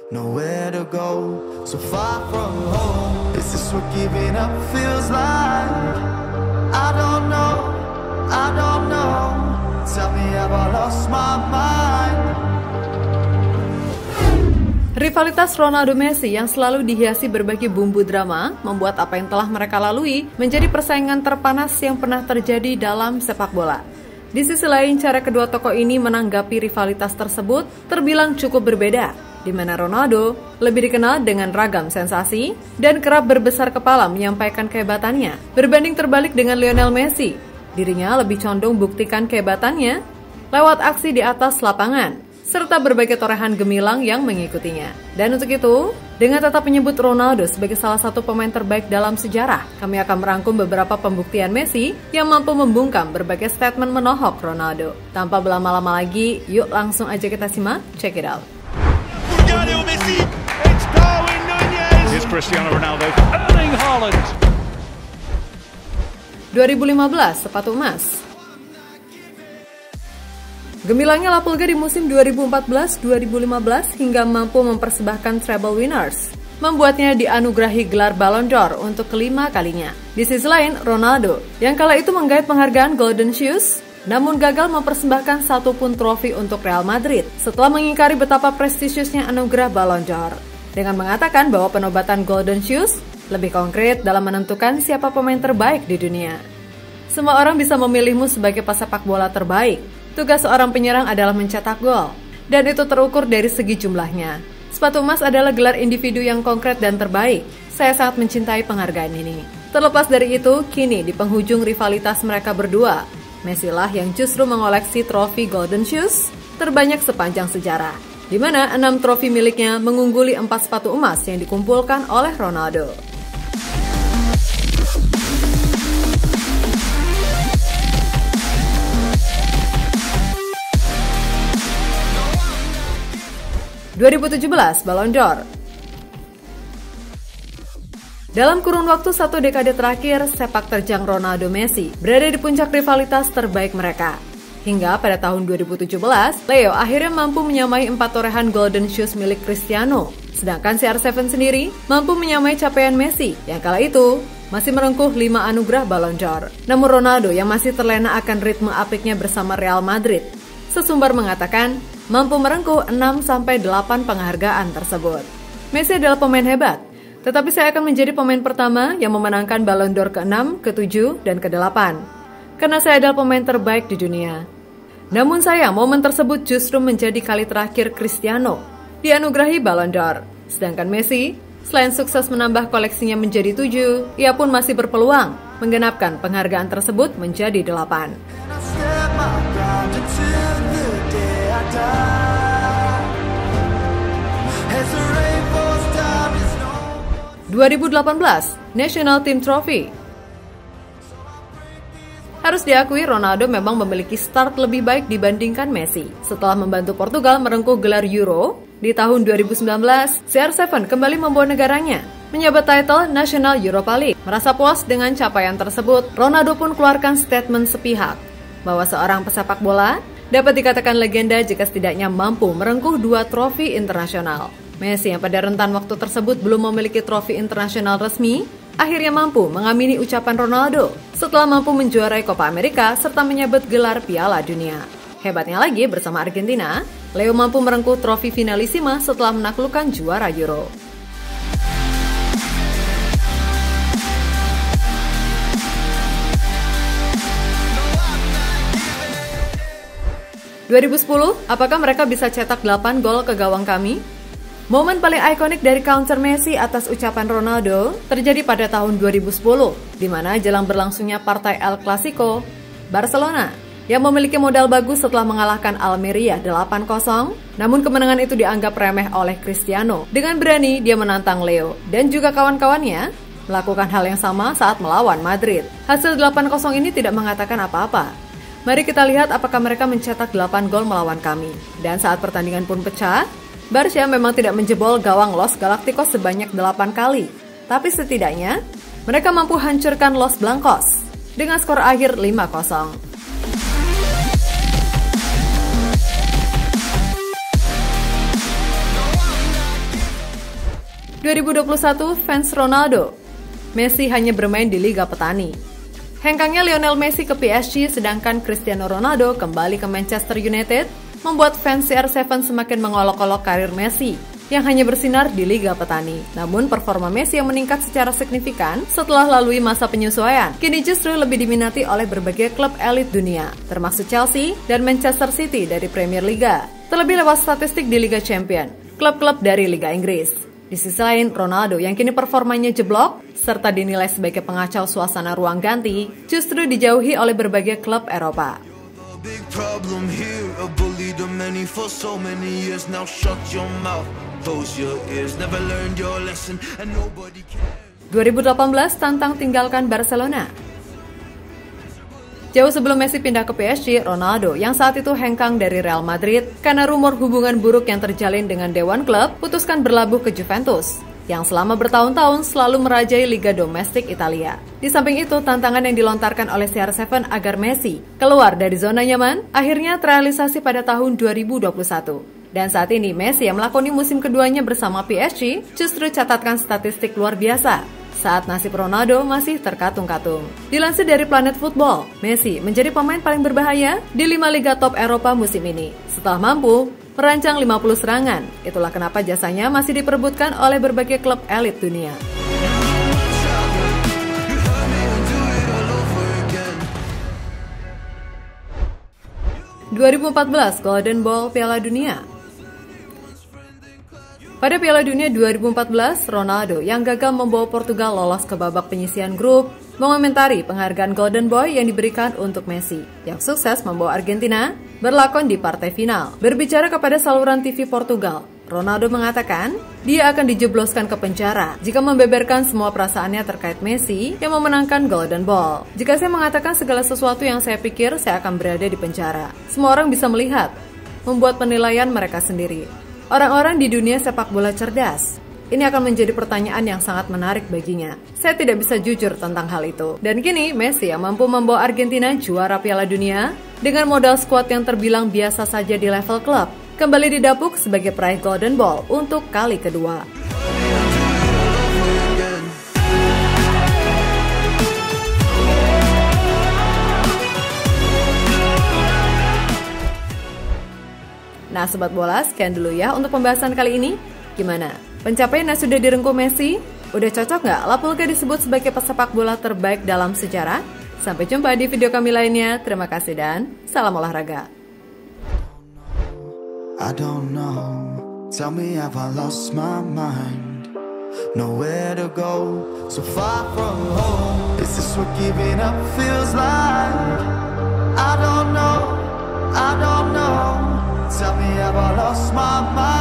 nowhere to go, so far from home. Is this what giving up feels like? I don't know, I don't know. Tell me, have I lost my mind? Rivalitas Ronaldo-Messi yang selalu dihiasi berbagai bumbu drama membuat apa yang telah mereka lalui menjadi persaingan terpanas yang pernah terjadi dalam sepak bola. Di sisi lain, cara kedua tokoh ini menanggapi rivalitas tersebut terbilang cukup berbeda, di mana Ronaldo lebih dikenal dengan ragam sensasi dan kerap berbesar kepala menyampaikan kehebatannya. Berbanding terbalik dengan Lionel Messi, dirinya lebih condong buktikan kehebatannya lewat aksi di atas lapangan, serta berbagai torehan gemilang yang mengikutinya. Dan untuk itu, dengan tetap menyebut Ronaldo sebagai salah satu pemain terbaik dalam sejarah, kami akan merangkum beberapa pembuktian Messi yang mampu membungkam berbagai statement menohok Ronaldo. Tanpa berlama-lama lagi, yuk langsung aja kita simak, check it out. Messi, it's Darwin Núñez. Here's Cristiano Ronaldo, Erling Haaland. 2015, sepatu emas. Gemilangnya La Pulga di musim 2014-2015 hingga mampu mempersembahkan treble winners, membuatnya dianugerahi gelar Ballon d'Or untuk kelima kalinya. Di sisi lain, Ronaldo, yang kala itu menggait penghargaan Golden Shoes, namun gagal mempersembahkan satupun trofi untuk Real Madrid setelah mengingkari betapa prestisiusnya anugerah Ballon d'Or, dengan mengatakan bahwa penobatan Golden Shoes lebih konkret dalam menentukan siapa pemain terbaik di dunia. Semua orang bisa memilihmu sebagai pesepak bola terbaik. Tugas seorang penyerang adalah mencetak gol, dan itu terukur dari segi jumlahnya. Sepatu emas adalah gelar individu yang konkret dan terbaik. Saya sangat mencintai penghargaan ini. Terlepas dari itu, kini di penghujung rivalitas mereka berdua, Messi lah yang justru mengoleksi trofi Golden Shoes terbanyak sepanjang sejarah, di mana 6 trofi miliknya mengungguli 4 sepatu emas yang dikumpulkan oleh Ronaldo. ...2017 Ballon d'Or. Dalam kurun waktu 1 dekade terakhir, sepak terjang Ronaldo Messi berada di puncak rivalitas terbaik mereka. Hingga pada tahun 2017, Leo akhirnya mampu menyamai 4 torehan Golden Shoes milik Cristiano. Sedangkan CR7 sendiri mampu menyamai capaian Messi yang kala itu masih merengkuh 5 anugerah Ballon d'Or. Namun Ronaldo yang masih terlena akan ritme apiknya bersama Real Madrid, sesumber mengatakan mampu merengkuh 6-8 penghargaan tersebut. Messi adalah pemain hebat, tetapi saya akan menjadi pemain pertama yang memenangkan Ballon d'Or ke-6, ke-7, dan ke-8. Karena saya adalah pemain terbaik di dunia. Namun sayang, momen tersebut justru menjadi kali terakhir Cristiano dianugerahi Ballon d'Or. Sedangkan Messi, selain sukses menambah koleksinya menjadi 7, ia pun masih berpeluang menggenapkan penghargaan tersebut menjadi 8. 2018 National Team Trophy. Harus diakui Ronaldo memang memiliki start lebih baik dibandingkan Messi. Setelah membantu Portugal merengkuh gelar Euro di tahun 2019, CR7 kembali membawa negaranya menyabet title National Europa League. Merasa puas dengan capaian tersebut, Ronaldo pun keluarkan statement sepihak bahwa seorang pesepak bola dapat dikatakan legenda jika setidaknya mampu merengkuh 2 trofi internasional. Messi yang pada rentan waktu tersebut belum memiliki trofi internasional resmi, akhirnya mampu mengamini ucapan Ronaldo setelah mampu menjuarai Copa America serta menyabet gelar Piala Dunia. Hebatnya lagi, bersama Argentina, Leo mampu merengkuh trofi finalissima setelah menaklukkan juara Euro. ...2010, apakah mereka bisa cetak 8 gol ke gawang kami? Momen paling ikonik dari counter Messi atas ucapan Ronaldo terjadi pada tahun 2010, di mana jelang berlangsungnya partai El Clasico, Barcelona yang memiliki modal bagus setelah mengalahkan Almeria 8-0, namun kemenangan itu dianggap remeh oleh Cristiano. Dengan berani, dia menantang Leo dan juga kawan-kawannya melakukan hal yang sama saat melawan Madrid. Hasil 8-0 ini tidak mengatakan apa-apa. Mari kita lihat apakah mereka mencetak 8 gol melawan kami. Dan saat pertandingan pun pecah, Barca memang tidak menjebol gawang Los Galacticos sebanyak 8 kali. Tapi setidaknya, mereka mampu hancurkan Los Blancos dengan skor akhir 5-0. 2021 fans Ronaldo. Messi hanya bermain di Liga Petani. Hengkangnya Lionel Messi ke PSG sedangkan Cristiano Ronaldo kembali ke Manchester United membuat fans CR7 semakin mengolok-olok karir Messi yang hanya bersinar di Liga Petani. Namun performa Messi yang meningkat secara signifikan setelah lalui masa penyesuaian kini justru lebih diminati oleh berbagai klub elit dunia, termasuk Chelsea dan Manchester City dari Premier Liga. Terlebih lewat statistik di Liga Champion, klub-klub dari Liga Inggris. Di sisi lain, Ronaldo yang kini performanya jeblok serta dinilai sebagai pengacau suasana ruang ganti justru dijauhi oleh berbagai klub Eropa. Big problem here, a bully the many for so many years. Now shut your mouth, close your ears. Never learned your lesson and nobody cares. 2018 tantang tinggalkan Barcelona. Jauh sebelum Messi pindah ke PSG, Ronaldo yang saat itu hengkang dari Real Madrid karena rumor hubungan buruk yang terjalin dengan dewan klub putuskan berlabuh ke Juventus yang selama bertahun-tahun selalu merajai Liga Domestik Italia. Di samping itu, tantangan yang dilontarkan oleh CR7 agar Messi keluar dari zona nyaman akhirnya terrealisasi pada tahun 2021. Dan saat ini, Messi yang melakoni musim keduanya bersama PSG justru catatkan statistik luar biasa saat nasib Ronaldo masih terkatung-katung. Dilansir dari Planet Football, Messi menjadi pemain paling berbahaya di 5 liga top Eropa musim ini setelah mampu merancang 50 serangan. Itulah kenapa jasanya masih diperebutkan oleh berbagai klub elit dunia. ...2014 Golden Ball Piala Dunia. Pada Piala Dunia 2014, Ronaldo yang gagal membawa Portugal lolos ke babak penyisihan grup mengomentari penghargaan Golden Boy yang diberikan untuk Messi yang sukses membawa Argentina berlakon di partai final. Berbicara kepada saluran TV Portugal, Ronaldo mengatakan dia akan dijebloskan ke penjara jika membeberkan semua perasaannya terkait Messi yang memenangkan Golden Ball. Jika saya mengatakan segala sesuatu yang saya pikir, saya akan berada di penjara. Semua orang bisa melihat, membuat penilaian mereka sendiri. Orang-orang di dunia sepak bola cerdas. Ini akan menjadi pertanyaan yang sangat menarik baginya. Saya tidak bisa jujur tentang hal itu. Dan kini Messi yang mampu membawa Argentina juara Piala Dunia dengan modal skuad yang terbilang biasa saja di level klub, kembali didapuk sebagai peraih Golden Ball untuk kali kedua. Nah Sobat Bola, sekian dulu ya untuk pembahasan kali ini. Gimana? Pencapaian yang sudah direngkuh Messi? Udah cocok nggak Lapulga disebut sebagai pesepak bola terbaik dalam sejarah? Sampai jumpa di video kami lainnya. Terima kasih dan salam olahraga. I don't know. Tell me, have I lost my mind? Nowhere to go, so far from home. Is this what giving up feels like? I don't know. Tell me, have I lost my mind?